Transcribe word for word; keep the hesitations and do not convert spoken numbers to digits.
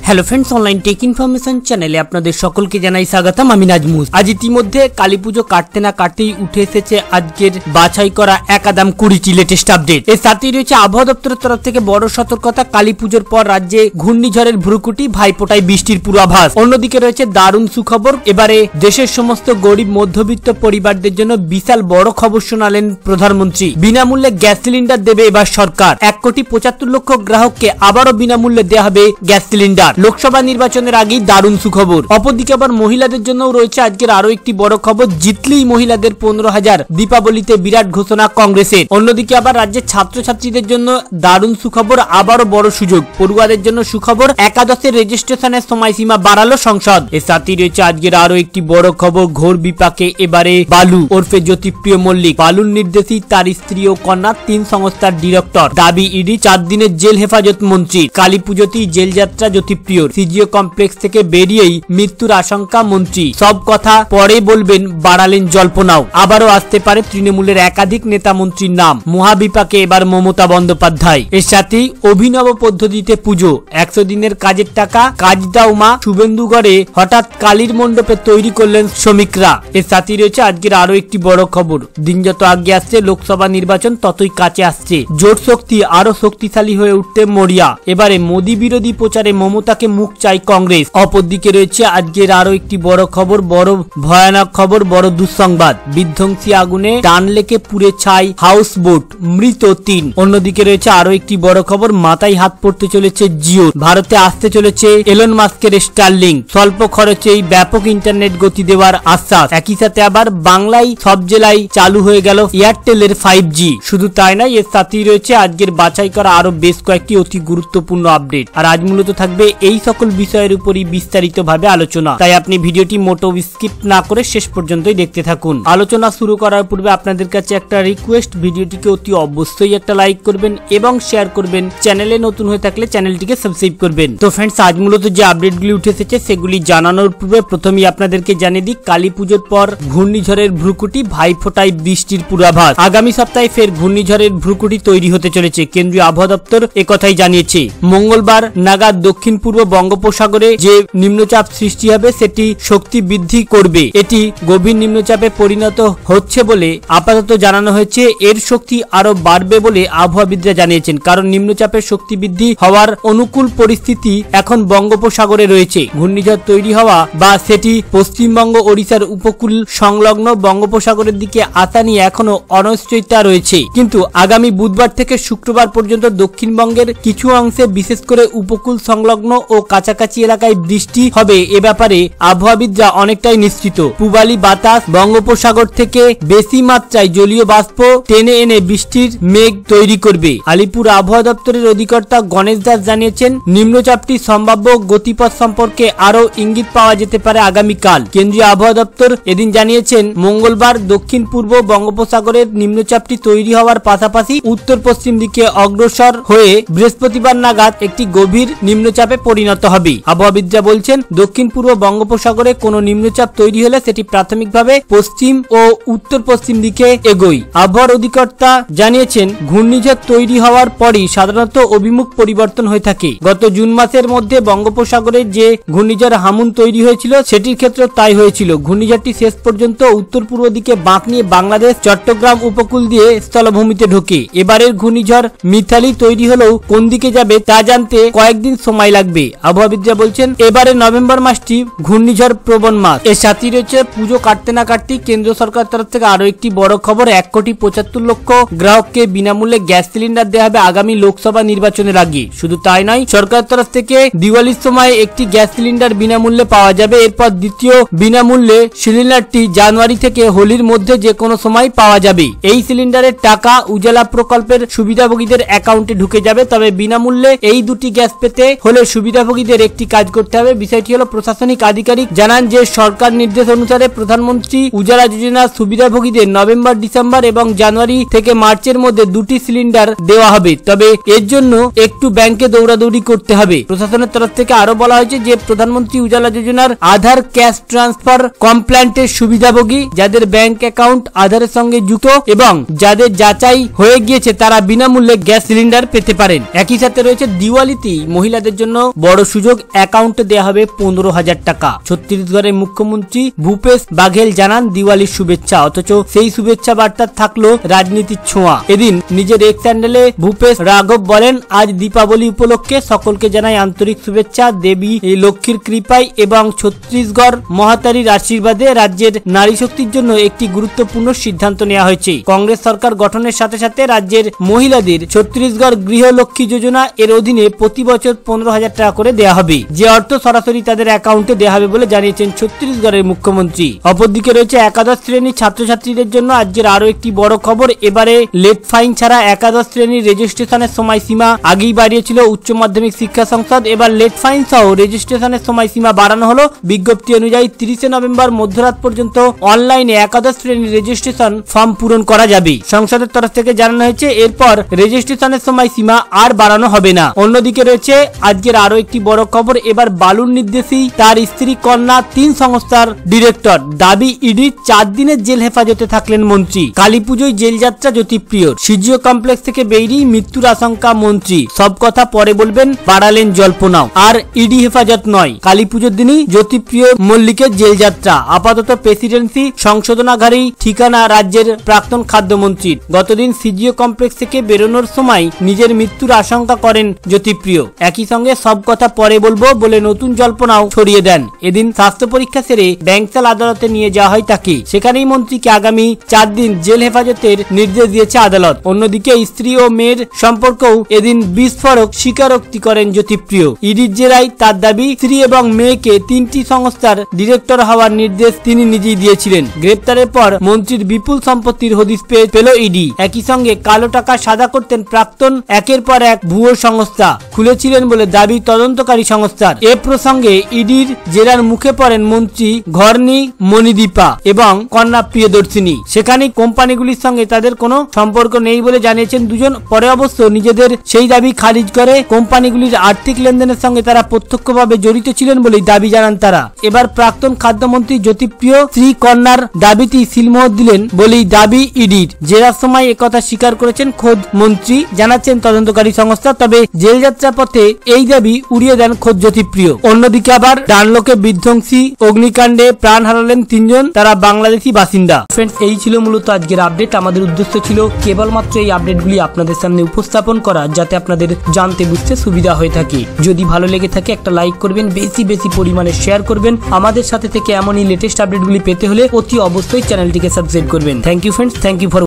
Hello friends, online tech information চ্যানেলে আপনাদের সকলকে জানাই স্বাগতম। আমি নাজমুস। আজ ইতিমধ্যে কালী পুজো কাটতে না কাটতেই উঠে এসেছে আজকের বাছাই করা একাদাম কুড়িটি লেটেস্ট আপডেট। এর সাথেই রয়েছে আবহাওয়া দপ্তরের তরফ থেকে বড় সতর্কতা। কালী পুজোর পর রাজ্যে ঘূর্ণিঝড়ের ভ্রুকুটি, ভাইফোঁটায় বৃষ্টির পূর্বাভাস। অন্যদিকে রয়েছে দারুণ সুখবর। এবারে দেশের সমস্ত গরিব মধ্যবিত্ত পরিবারদের জন্য বিশাল বড় খবর শোনালেন প্রধানমন্ত্রী। বিনামূল্যে গ্যাস সিলিন্ডার দেবে এবার সরকার। এক কোটি পঁচাত্তর লক্ষ গ্রাহককে আবারও বিনামূল্যে দেওয়া হবে গ্যাস সিলিন্ডার। লোকসভা নির্বাচনের আগেই দারুণ সুখবর। অপরদিকে আবার মহিলাদের জন্য রয়েছে আজকের আরো একটি বড় খবর। জিতলেই মহিলাদের পনেরো হাজার, দীপাবলিতে বিরাট ঘোষণা কংগ্রেসের। অন্যদিকে আবার রাজ্যের ছাত্রছাত্রীদের জন্য দারুণ সুখবর, আবারও বড় সুযোগ। পড়ুয়াদের জন্য সুখবর, একাদশের রেজিস্ট্রেশনের সময়সীমা বাড়ালো সংসদ। এর সাথেই রয়েছে আজকের আরো একটি বড় খবর। ঘোর বিপাকে এবারে বালু ওরফে জ্যোতিপ্রিয় মল্লিক। বালুর নির্দেশই তার স্ত্রী ও কন্যা, তিন সংস্থার ডিরেক্টর। দাবি ইডি, চার দিনের জেল হেফাজত মন্ত্রী। কালী পুজোতেই জেল যাত্রা জ্যোতিপ্রিয়। সিজিও কমপ্লেক্স থেকে বেরিয়েই মৃত্যুর আশঙ্কা মন্ত্রী। সব কথা পরে বলবেন, বাড়ালেন জল্পনাও। আবারও আসতে পারে তৃণমূলের একাধিক নেতা মন্ত্রীর নাম। মহাবিপাকে এবার মমতা বন্দ্যোপাধ্যায়। এর সাথেই অভিনব পদ্ধতিতে পুজো। একশো দিনের কাজের টাকা কাজ দাও মা। শুভেন্দুগড়ে হঠাৎ কালীর মণ্ডপে তৈরি করলেন শ্রমিকরা। এর সাথেই রয়েছে আজকের আরো একটি বড় খবর। দিন যত আগে আসছে লোকসভা নির্বাচন, ততই কাছে আসছে। জোট শক্তি আরো শক্তিশালী হয়ে উঠতে মরিয়া। এবারে মোদী বিরোধী প্রচারে মমতাকে মুখ চাই কংগ্রেস। অপরদিকে রয়েছে আজকের আরো একটি বড় খবর, বড় ভয়ানক খবর, বড় দুঃসংবাদ। বিধ্বংসী আগুনে টান লেগে পুড়ে ছাই হাউস বোট, মৃত তিন। অন্যদিকে রয়েছে আরো একটি বড় খবর, মাথায় হাত পড়তে চলেছে জিও। ভারতে আসতে চলেছে এলন মাস্কের স্টারলিংক। স্বল্প খরচেই ব্যাপক ইন্টারনেট গতি দেওয়ার আশ্বাস। একই সাথে আবার বাংলায় সব জেলায় চালু হয়ে গেল এয়ারটেলের ফাইভ জি। শুধু তাই নয়, এর সাথেই রয়েছে আজকের বাছাই করা আরো বেশ কয়েকটি অতি গুরুত্বপূর্ণ আপডেট। আর আজ মূলত থাকবে এই সকল বিষয়ের উপরই বিস্তারিত ভাবে আলোচনা। তাই আপনি ভিডিওটি মোটো স্কিপ না করে শেষ পর্যন্তই দেখতে থাকুন। আলোচনা শুরু করার পূর্বে আপনাদের কাছে একটা রিকোয়েস্ট, ভিডিওটিকে অতি অবশ্যই একটা লাইক করবেন এবং শেয়ার করবেন। চ্যানেলে নতুন হয়ে থাকলে চ্যানেলটিকে সাবস্ক্রাইব করবেন। তো ফ্রেন্ডস, আজ মূলত যে আপডেটগুলি উঠে এসেছে সেগুলি জানানোর পূর্বে প্রথমেই আপনাদেরকে জানিয়ে দিই, কালী পুজোর পর ঘূর্ণিঝড়ের ভ্রুকুটি, ভাইফোঁটায় বৃষ্টির পূর্বাভাস। আগামী সপ্তাহে ফের ঘূর্ণিঝড়ের ভ্রুকুটি তৈরি হতে চলেছে। কেন্দ্রীয় আবহাওয়া দপ্তর একথাই জানিয়েছে। মঙ্গলবার নাগাদ দক্ষিণ পূর্ব বঙ্গোপসাগরে যে নিম্নচাপ সৃষ্টি হবে সেটি শক্তি বৃদ্ধি করবে। এটি গভীর নিম্নচাপে পরিণত হচ্ছে বলে আপাতত জানানো হয়েছে। এর শক্তি আরো বাড়বে বলে আবহাওয়াবিদরা জানিয়েছেন, কারণ নিম্নচাপের শক্তি বৃদ্ধি হওয়ার অনুকূল পরিস্থিতি এখন বঙ্গোপসাগরে রয়েছে। ঘূর্ণিঝড় তৈরি হওয়া বা সেটি পশ্চিমবঙ্গ ওড়িশার উপকূল সংলগ্ন বঙ্গোপসাগরের দিকে আসা নিয়ে এখনো অনিশ্চয়তা রয়েছে। কিন্তু আগামী বুধবার থেকে শুক্রবার পর্যন্ত দক্ষিণবঙ্গের কিছু অংশে, বিশেষ করে উপকূল সংলগ্ন ও কাছাকাছি এলাকায় বৃষ্টি হবে। এ ব্যাপারে আবহাওয়াবিদরা অনেকটাই নিশ্চিত। পূবালি বাতাস বঙ্গোপসাগর থেকে বেশি মাত্রায় জলীয় বাষ্প টেনে এনে বৃষ্টির মেঘ তৈরি করবে। আলিপুর আবহাওয়া দপ্তরের অধিকর্তা গণেশ দাস জানিয়েছেন, নিম্নচাপটি সম্ভাব্য গতিপথ সম্পর্কে আরো ইঙ্গিত পাওয়া যেতে পারে আগামীকাল। কেন্দ্রীয় আবহাওয়া দপ্তর এদিন জানিয়েছেন, মঙ্গলবার দক্ষিণ পূর্ব বঙ্গোপসাগরের নিম্নচাপটি তৈরি হওয়ার পাশাপাশি উত্তর পশ্চিম দিকে অগ্রসর হয়ে বৃহস্পতিবার নাগাদ একটি গভীর নিম্নচাপে পরিণত হবে। আবহাওয়াবিদরা বলছেন, দক্ষিণ পূর্ব বঙ্গোপসাগরে কোনো নিম্নচাপ তৈরি হলে সেটি প্রাথমিকভাবে পশ্চিম ও উত্তর পশ্চিম দিকে এগোয়। আবহাওয়ার অধিকর্তা জানিয়েছেন, ঘূর্ণিঝড় তৈরি হওয়ার পরই সাধারণত অভিমুখ পরিবর্তন হয়ে থাকে। গত জুন মাসের মধ্যে বঙ্গোপসাগরে যে ঘূর্ণিঝড় হামুন তৈরি হয়েছিল সেটির ক্ষেত্রে তাই হয়েছিল। ঘূর্ণিঝড়টি শেষ পর্যন্ত উত্তর পূর্ব দিকে বাঁক নিয়ে বাংলাদেশ চট্টগ্রাম উপকূল দিয়ে স্থলভূমিতে ঢোকে। এবারের ঘূর্ণিঝড় মিথালি তৈরি হলেও কোন দিকে যাবে তা জানতে কয়েকদিন সময় লাগবে। আবহাওয়াবিদরা বলছেন, এবারে নভেম্বর মাসটি ঘূর্ণিঝড় প্রবণ মাস। এর সাথে রয়েছে পুজো কাটতে না কাটতেই কেন্দ্র সরকার তরফ থেকে আরো একটি বড় খবর। এক কোটি পঁচাত্তর লক্ষ গ্রাহককে বিনামূল্যে গ্যাস সিলিন্ডার দেওয়া হবে আগামী লোকসভা নির্বাচনের আগে। শুধু তাই নয়, সরকার তরফ থেকে দিওয়ালির সময় একটি গ্যাস সিলিন্ডার বিনামূল্যে পাওয়া যাবে। এরপর দ্বিতীয় বিনামূল্যে সিলিন্ডারটি জানুয়ারি থেকে হোলির মধ্যে যে কোনো সময় পাওয়া যাবে। এই সিলিন্ডারের টাকা উজালা প্রকল্পের সুবিধাভোগীদের অ্যাকাউন্টে ঢুকে যাবে। তবে বিনামূল্যে এই দুটি গ্যাস পেতে হলে সুবিধাভোগীদের একটি কাজ করতে হবে। বিষয়টি হলো, প্রশাসনিক আধিকারিক জানান যে সরকার নির্দেশ অনুসারে প্রধানমন্ত্রী উজালা যোজনার সুবিধাভোগীদের নভেম্বর ডিসেম্বর এবং জানুয়ারি থেকে মার্চের মধ্যে দুটি সিলিন্ডার দেওয়া হবে। তবে এর জন্য একটু ব্যাংকে দৌড়াদৌড়ি করতে হবে। প্রশাসনের তরফ থেকে আরো বলা হয়েছে যে প্রধানমন্ত্রী উজালা যোজনার আধার ক্যাশ ট্রান্সফার কমপ্লায়েন্টের সুবিধাভোগী যাদের ব্যাংক অ্যাকাউন্ট আধারের সঙ্গে যুক্ত এবং যাদের যাচাই হয়ে গিয়েছে তারা বিনামূল্যে গ্যাস সিলিন্ডার পেতে পারেন। একই সাথে রয়েছে দিওয়ালিতে মহিলাদের জন্য বড় সুযোগ, অ্যাকাউন্টে দেওয়া হবে পনেরো হাজার টাকা। ছত্তিশগড়ের মুখ্যমন্ত্রী ভূপেশ বাঘেল জানান দিওয়ালির শুভেচ্ছা, অথচ সেই শুভেচ্ছা বার্তা থাকলো রাজনীতির ছোঁয়া। এদিন নিজের এক্স হ্যান্ডেলে ভূপেশ রাঘব বলেন, আজ দীপাবলি উপলক্ষে সকলকে জানাই আন্তরিক শুভেচ্ছা। দেবী লক্ষ্মীর কৃপায় এবং ছত্তিশগড় মহাতারীর আশীর্বাদে রাজ্যের নারী শক্তির জন্য একটি গুরুত্বপূর্ণ সিদ্ধান্ত নেওয়া হয়েছে। কংগ্রেস সরকার গঠনের সাথে সাথে রাজ্যের মহিলাদের ছত্তিশগড় গৃহলক্ষ্মী যোজনা এর অধীনে প্রতি বছর পনেরো হাজার টাকা করে দেওয়া হবে, যে অর্থ সরাসরি তাদের অ্যাকাউন্টে দেওয়া হবে বলে জানিয়েছেন ছত্তিশগড়ের মুখ্যমন্ত্রী। অপরদিকে রয়েছে একাদশ শ্রেণীর ছাত্রছাত্রীদের জন্য আজকের আরো একটি বড় খবর। এবারে লেট ফাইন ছাড়া একাদশ শ্রেণীর রেজিস্ট্রেশনের সময়সীমা আগেই বাড়িয়েছিল উচ্চ মাধ্যমিক শিক্ষা সংসদ। এবার লেট ফাইন সহ রেজিস্ট্রেশনের সময়সীমা বাড়ানো হলো। বিজ্ঞপ্তি অনুযায়ী তিরিশে নভেম্বর মধ্যরাত পর্যন্ত অনলাইনে একাদশ শ্রেণীর রেজিস্ট্রেশন ফর্ম পূরণ করা যাবে। সংসদের তরফ থেকে জানানো হয়েছে এরপর রেজিস্ট্রেশনের সময়সীমা আর বাড়ানো হবে না। অন্যদিকে রয়েছে আজকের আরো একটি বড় খবর। এবার বালুর নির্দেশী তার স্ত্রী কন্যা তিন সংস্থার ডিরেক্টর, দাবি ইডির চার দিনের জেল হেফাজতে থাকলেন মন্ত্রী। কালী পুজোয় জেল যাত্রা জ্যোতিপ্রিয়র, সিজিও কমপ্লেক্স থেকে বেরিয়ে মৃত্যুর আশঙ্কা মন্ত্রী। সব কথা পরে বলবেন, বাড়ালেন জল্পনাও। আর ইডি হেফাজত নয়, কালী পুজোর দিনই জ্যোতিপ্রিয় মল্লিকের জেল যাত্রা। আপাতত প্রেসিডেন্সি সংশোধনাগারেই ঠিকানা রাজ্যের প্রাক্তন খাদ্যমন্ত্রীর। গতদিন সিজিও কমপ্লেক্স থেকে বেরোনোর সময় নিজের মৃত্যুর আশঙ্কা করেন জ্যোতিপ্রিয়। একই সঙ্গে সব কথা পরে বলবো বলে নতুন জল্পনাও ছড়িয়ে দেন। এদিন স্বাস্থ্য পরীক্ষা সেরে ব্যাংসাল আদালতে নিয়ে যাওয়া হয় তাকে। সেখানেই মন্ত্রীকে আগামী চার দিন জেল হেফাজতের নির্দেশ দিয়েছে আদালত। অন্যদিকে স্ত্রী ও মেয়ের সম্পর্কেও এদিন বিস্ফোরক স্বীকারোক্তি করেন জ্যোতিপ্রিয়। ইডির জেরায় তার দাবি, স্ত্রী এবং মেয়েকে তিনটি সংস্থার ডিরেক্টর হওয়ার নির্দেশ তিনি নিজেই দিয়েছিলেন। গ্রেপ্তারের পর মন্ত্রীর বিপুল সম্পত্তির হদিশ পেল ইডি। একই সঙ্গে কালো টাকা সাদা করতেন প্রাক্তন একের পর এক ভুয়ো সংস্থা খুলেছিলেন বলে দাবি তদন্তকারী সংস্থার। এ প্রসঙ্গে ইডির জেরার মুখে পড়েন মন্ত্রী ঘর্ণী মণিদীপা এবং কন্যা প্রিয়দর্শিনী। সেখানে কোম্পানিগুলির সঙ্গে তাদের কোনো সম্পর্ক নেই বলে জানিয়েছেন দুজন। পরে অবশ্য নিজেদের সেই দাবি খারিজ করে কোম্পানিগুলির আর্থিক লেনদেনের সঙ্গে তারা প্রত্যক্ষভাবে জড়িত ছিলেন বলেই দাবি জানান তারা। এবার প্রাক্তন খাদ্যমন্ত্রী জ্যোতিপ্রিয় শ্রী কন্যার দাবিটি সিলমোহর দিলেন বলেই দাবি ইডির। জেরার সময় একথা স্বীকার করেছেন খোদ মন্ত্রী, জানাচ্ছেন তদন্তকারী সংস্থা। তবে জেল যাত্রা পথে এই দাবি উড়িয়ে দেন খোদ জ্যোতিপ্রিয়। অন্যদিকে আবার ডানলোকে বিধ্বংসী অগ্নিকাণ্ডে প্রাণ হারালেন তিনজন, তারা বাংলাদেশি বাসিন্দা। ফ্রেন্ডস, এই ছিল মূলত আজকের আপডেট। আমাদের উদ্দেশ্য ছিল কেবলমাত্র এই আপডেটগুলি আপনাদের সামনে উপস্থাপন করা, যাতে আপনাদের জানতে বুঝতে সুবিধা হয়ে থাকে। যদি ভালো লেগে থাকে একটা লাইক করবেন, বেশি বেশি পরিমাণে শেয়ার করবেন। আমাদের সাথে থেকে এমনই লেটেস্ট আপডেটগুলি পেতে হলে অতি অবশ্যই চ্যানেলটিকে সাবস্ক্রাইব করবেন। Thank you friends, thank you for